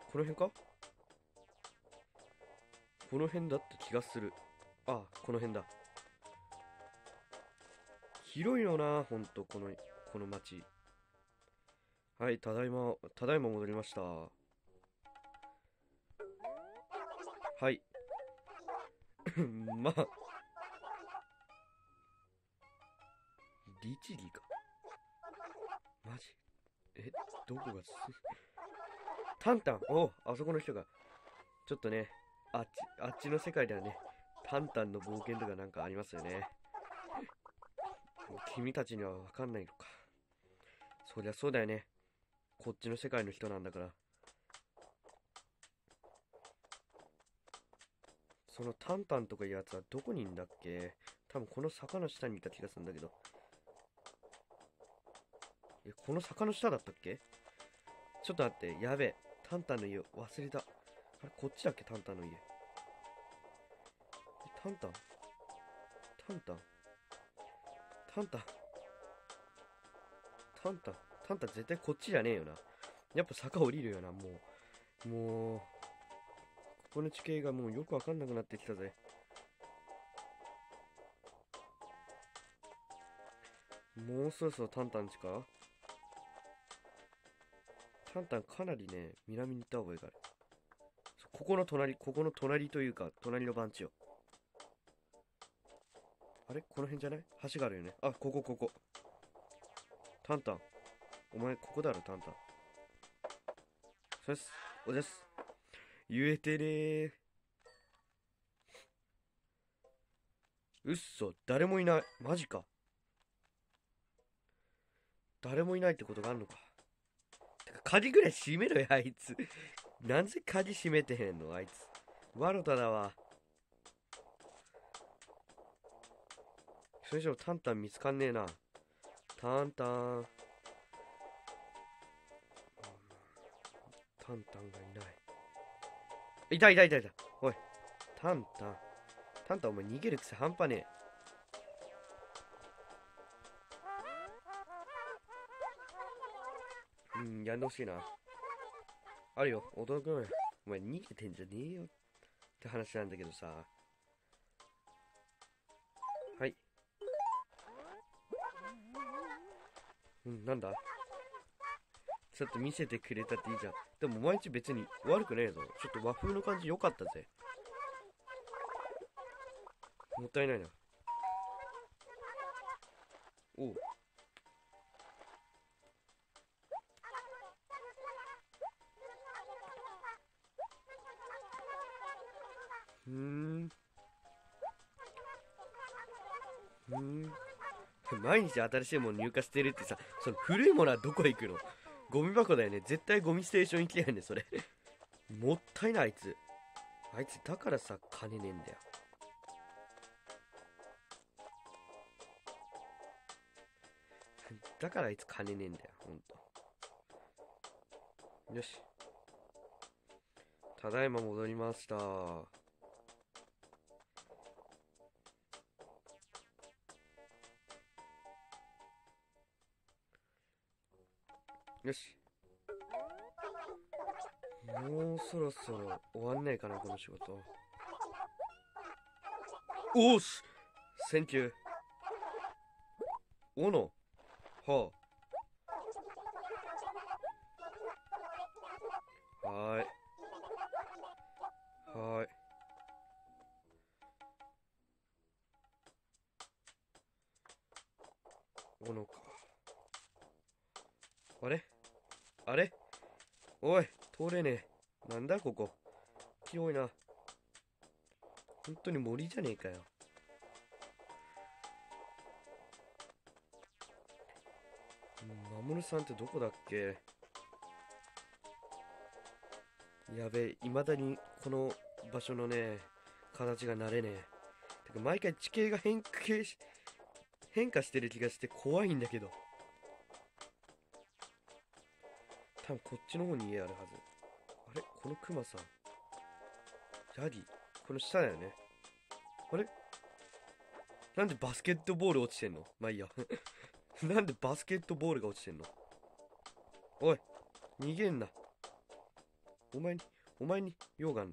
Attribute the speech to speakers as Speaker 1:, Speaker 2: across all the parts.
Speaker 1: この辺か？この辺だった気がする。あ、この辺だ。広いよな、ほんと、この町。はい、ただいま戻りました。はい。まあ、律儀か。マジ？どこがタンタン、あそこの人が。ちょっとね、あっちの世界ではね、タンタンの冒険とかなんかありますよね。君たちにはわかんないのか。そりゃそうだよね。こっちの世界の人なんだから。そのタンタンとかいうやつはどこにいんだっけ？多分この坂の下にいた気がするんだけど。この坂の下だったっけ？ちょっと待って、やべえ。タンタンの家忘れた。あれ、こっちだっけ、タンタンの家。タンタンタンタンタンタンタンタンタンタン絶対こっちじゃねえよな。やっぱ坂降りるよな、もう、ここの地形がもうよくわかんなくなってきたぜ。もうそろそろタンタンちか？タンタンかなりね、南に行った方がいいから。ここの隣というか、隣の番地よ。あれこの辺じゃない？橋があるよね。あ、ここ。タンタン。お前、ここだろ、タンタン。そうです。おです。言えてねー。うっそ、誰もいない。マジか。誰もいないってことがあるのか。てか、鍵ぐらい閉めろよ、あいつ。なんで鍵閉めてへんの、あいつ。ワロタだわ。それ以上タンタン見つかんねえな。タンタン。タンタンがいない。いた。おい、タンタン。タンタンお前逃げる癖半端ねえ。やんでほしいな。あるよ、驚くのよ。お前逃げてんじゃねえよって話なんだけどさ。はい。なんだ？ちょっと見せてくれたっていいじゃん。でも毎日別に悪くねえぞ。ちょっと和風の感じ良かったぜ。もったいないな。おう。ふーん。ふーん。毎日新しいもの入荷してるってさ、その古いものはどこへ行くの？ゴミ箱だよね。絶対ゴミステーション行きやんねそれ。もったいない、あいつ。あいつだからさ、金ねえんだよ。だからあいつ金ねえんだよ、ほんと。よし。ただいま戻りました。よし。もうそろそろ終わんねえかな、この仕事。おーしセンキュー。おの。はあ。はーい。はーい。おのか。あれあれおい、通れねえ。なんだここ。広いな。本当に森じゃねえかよ。マモルさんってどこだっけ？やべえ、未だにこの場所のね、形が慣れねえ。てか毎回地形が変化してる気がして怖いんだけど。多分こっちの方に家あるはず。あれこのクマさん。ヤギ。この下だよね。あれなんでバスケットボール落ちてんの？まあいいや。なんでバスケットボールが落ちてんの？おい、逃げんな。 お前に用があんの。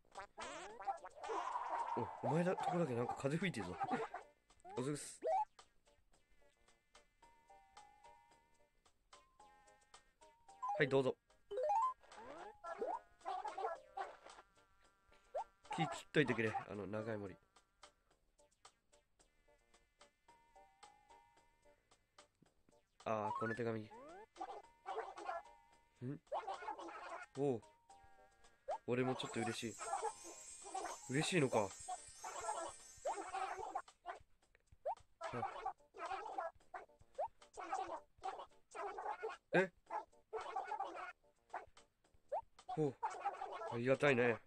Speaker 1: お前だとこだけなんか風吹いてるぞ。おずっす。はい、どうぞ。切っといてくれ、長い森。ああ、この手紙。おう。俺もちょっと嬉しい。嬉しいのか。えおう。ありがたいね。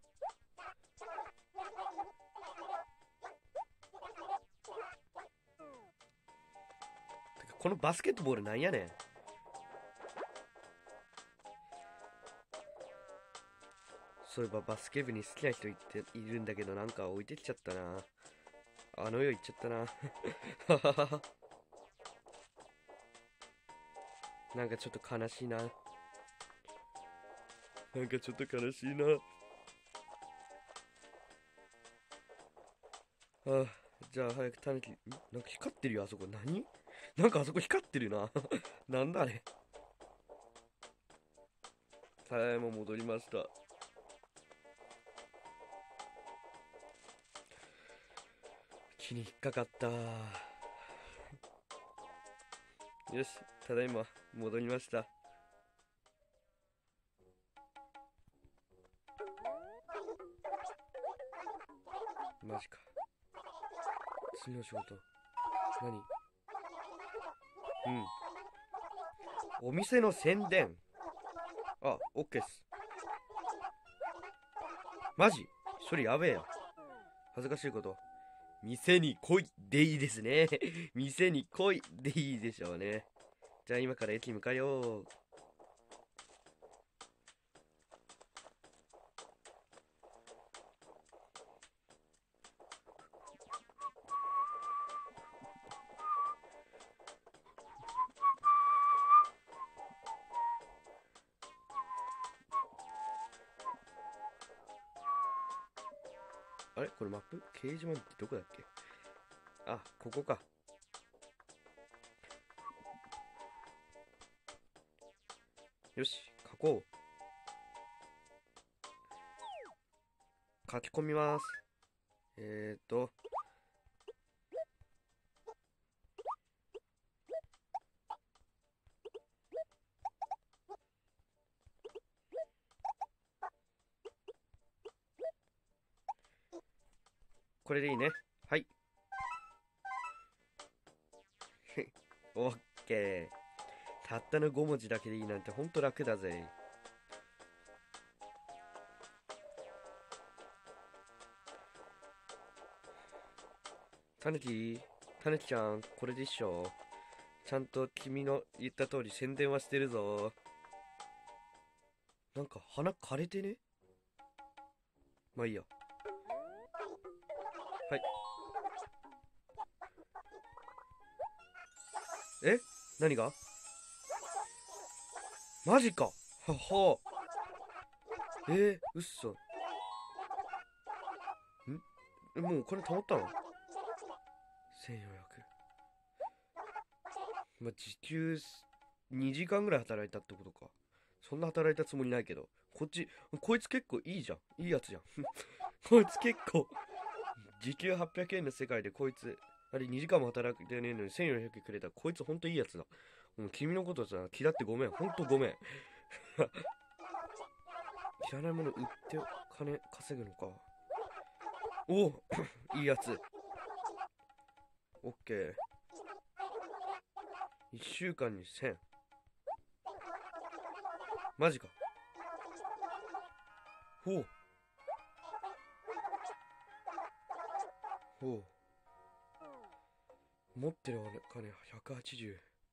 Speaker 1: てかこのバスケットボールなんやねん。そういえばバスケ部に好きな人いるんだけど、なんか置いてきちゃったな。あの世行っちゃったな。なんかちょっと悲しいな。なんかちょっと悲しいな。ああ、じゃあ早くタヌキ、なんか光ってるよ、あそこ。何なんかあそこ光ってるな。なんだあれ。ただいま戻りました。木に引っかかった。よし、ただいま戻りました。マジか。次の仕事何？お店の宣伝。あ、オッケーっす。マジそれやべえよ。恥ずかしいこと。店に来いでいいですね。店に来いでいいでしょうね。じゃあ今から駅に向かうよ。あれこれマップ掲示板ってどこだっけ？あ、ここか。よし、書こう。書き込みます。これでいいね。はい。オッケー。たったの5文字だけでいいなんてほんと楽だぜ。タヌキちゃん、これで一緒。ちゃんと君の言った通り宣伝はしてるぞ。なんか鼻枯れてね？まあいいや。はい。え？何が？マジか。はは。うっそ。もうお金貯まったの？ 1400。まあ、時給2時間ぐらい働いたってことか。そんな働いたつもりないけど。こいつ結構いいじゃん。いいやつじゃん。こいつ結構、時給800円の世界でこいつ、あれ2時間も働いてねえのに1400円くれた。こいつほんといいやつだ。もう君のことさ、嫌ってごめん。ほんとごめん。いらないもの売って金稼ぐのか。おおいいやつ。オッケー。1週間に1000。マジか。ほう。ほう。持ってるお金180。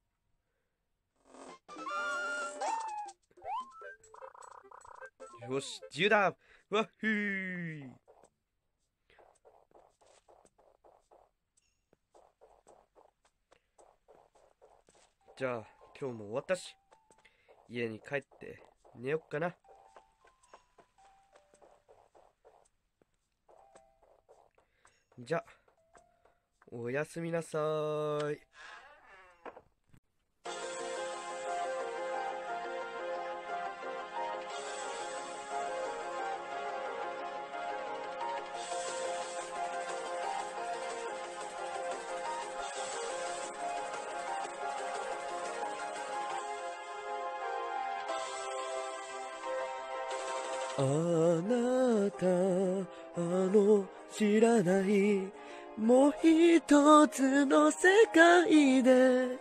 Speaker 1: よし、自由だ。わっふー。じゃあ今日も終わったし、家に帰って寝よっかな。 じゃ、おやすみなさーい。あなた、知らないもう一つの世界で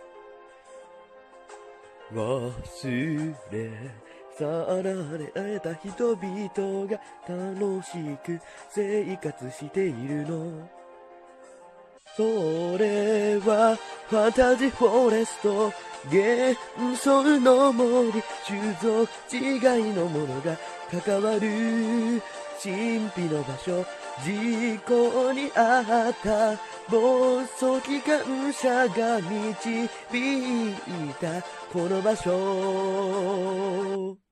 Speaker 1: 忘れ去られた人々が楽しく生活しているの。それはファンタジーフォレスト、幻想の森、種族違いのものが関わる神秘の場所、事故に遭った暴走機関車が導いたこの場所。